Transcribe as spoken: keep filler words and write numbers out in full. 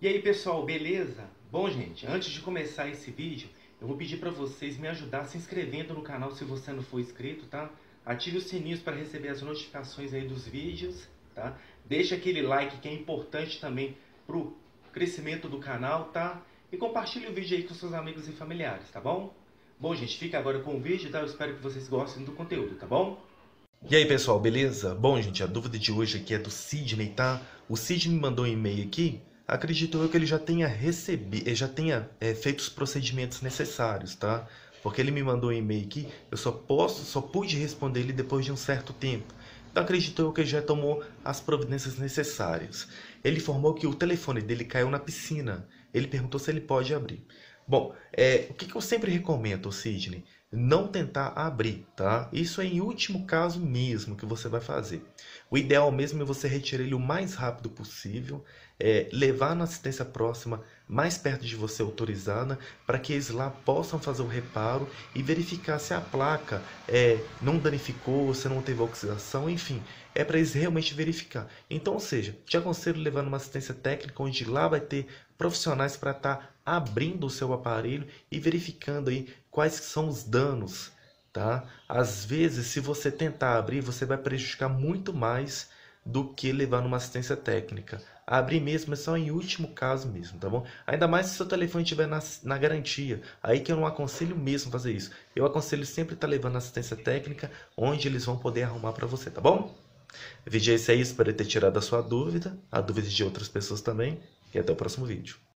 E aí pessoal, beleza? Bom gente, antes de começar esse vídeo, eu vou pedir para vocês me ajudar se inscrevendo no canal se você não for inscrito, tá? Ative os sininhos para receber as notificações aí dos vídeos, tá? Deixa aquele like que é importante também pro crescimento do canal, tá? E compartilhe o vídeo aí com seus amigos e familiares, tá bom? Bom gente, fica agora com o vídeo, tá? Eu espero que vocês gostem do conteúdo, tá bom? E aí pessoal, beleza? Bom gente, a dúvida de hoje aqui é do Sidney, tá? O Sidney me mandou um e-mail aqui. Acredito eu que ele já tenha recebido, já tenha é, feito os procedimentos necessários, tá? Porque ele me mandou um e-mail aqui, eu só posso, só pude responder ele depois de um certo tempo. Então acredito eu que ele já tomou as providências necessárias. Ele informou que o telefone dele caiu na piscina. Ele perguntou se ele pode abrir. Bom, é, o que, que eu sempre recomendo, Sidney? Não tentar abrir, tá? Isso é em último caso mesmo que você vai fazer. O ideal mesmo é você retirar ele o mais rápido possível, é, levar na assistência próxima mais perto de você autorizada, para que eles lá possam fazer o reparo e verificar se a placa é, não danificou, se não teve oxidação, enfim. É para eles realmente verificar. Então, ou seja, te aconselho levar numa assistência técnica, onde lá vai ter profissionais para estar abrindo o seu aparelho e verificando aí quais são os danos, tá? Às vezes, se você tentar abrir, você vai prejudicar muito mais do que levar numa assistência técnica. Abrir mesmo é só em último caso mesmo, tá bom? Ainda mais se seu telefone estiver na, na garantia. Aí que eu não aconselho mesmo fazer isso. Eu aconselho sempre estar levando assistência técnica, onde eles vão poder arrumar para você, tá bom? O vídeo é esse aí, espero ter tirado a sua dúvida, a dúvida de outras pessoas também, e até o próximo vídeo.